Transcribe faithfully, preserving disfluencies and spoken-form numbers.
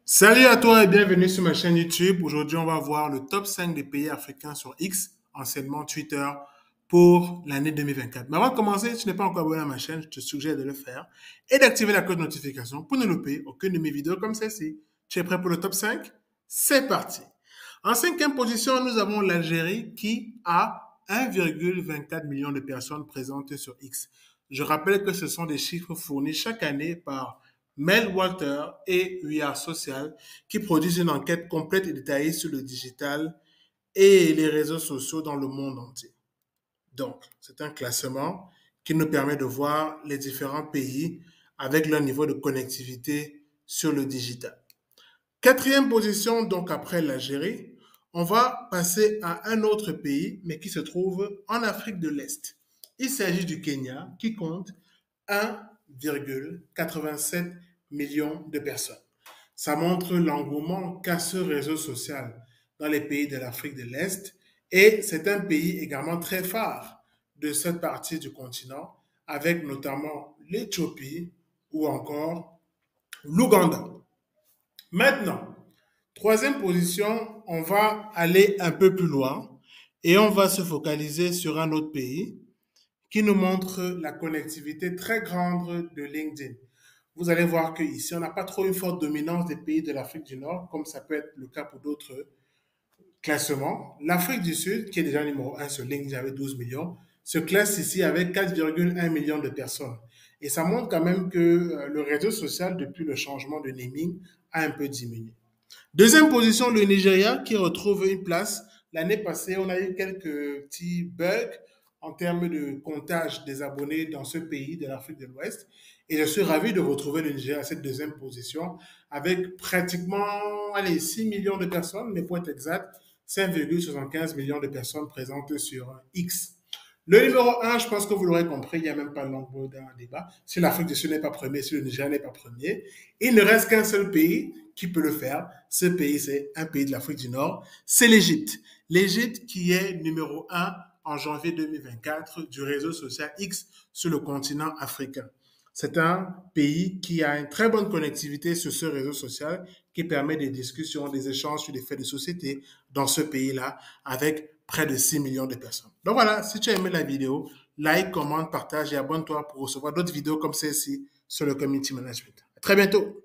Salut à toi et bienvenue sur ma chaîne YouTube. Aujourd'hui, on va voir le top cinq des pays africains sur X, anciennement Twitter, pour l'année deux mille vingt-quatre. Mais avant de commencer, si tu n'es pas encore abonné à ma chaîne, je te suggère de le faire et d'activer la cloche de notification pour ne louper aucune de mes vidéos comme celle-ci. Tu es prêt pour le top cinq? C'est parti. En cinquième position, nous avons l'Algérie qui a un virgule vingt-quatre million de personnes présentes sur X. Je rappelle que ce sont des chiffres fournis chaque année par Mel Walter et We Are Social qui produisent une enquête complète et détaillée sur le digital et les réseaux sociaux dans le monde entier. Donc, c'est un classement qui nous permet de voir les différents pays avec leur niveau de connectivité sur le digital. Quatrième position, donc après l'Algérie, on va passer à un autre pays, mais qui se trouve en Afrique de l'Est. Il s'agit du Kenya, qui compte un virgule quatre-vingt-sept million de personnes. Ça montre l'engouement qu'a ce réseau social dans les pays de l'Afrique de l'Est et c'est un pays également très phare de cette partie du continent avec notamment l'Éthiopie ou encore l'Ouganda. Maintenant, troisième position, on va aller un peu plus loin et on va se focaliser sur un autre pays qui nous montre la connectivité très grande de LinkedIn. Vous allez voir qu'ici, on n'a pas trop une forte dominance des pays de l'Afrique du Nord, comme ça peut être le cas pour d'autres classements. L'Afrique du Sud, qui est déjà numéro un sur LinkedIn avec douze millions, se classe ici avec quatre virgule un millions de personnes. Et ça montre quand même que euh, le réseau social, depuis le changement de naming, a un peu diminué. Deuxième position, le Nigeria qui retrouve une place. L'année passée, on a eu quelques petits bugs en termes de comptage des abonnés dans ce pays de l'Afrique de l'Ouest. Et je suis ravi de retrouver le Nigeria à cette deuxième position avec pratiquement allez, six millions de personnes, mais pour être exact, cinq virgule soixante-quinze millions de personnes présentes sur X. Le numéro un, je pense que vous l'aurez compris, il n'y a même pas longueur d'un débat. Si l'Afrique du Sud n'est pas premier, si le Nigeria n'est pas premier, il ne reste qu'un seul pays qui peut le faire. Ce pays, c'est un pays de l'Afrique du Nord, c'est l'Égypte. L'Égypte qui est numéro un en janvier deux mille vingt-quatre du réseau social X sur le continent africain. C'est un pays qui a une très bonne connectivité sur ce réseau social qui permet des discussions, des échanges sur les faits de société dans ce pays-là avec près de six millions de personnes. Donc voilà, si tu as aimé la vidéo, like, commente, partage et abonne-toi pour recevoir d'autres vidéos comme celle-ci sur le Community Management. À très bientôt.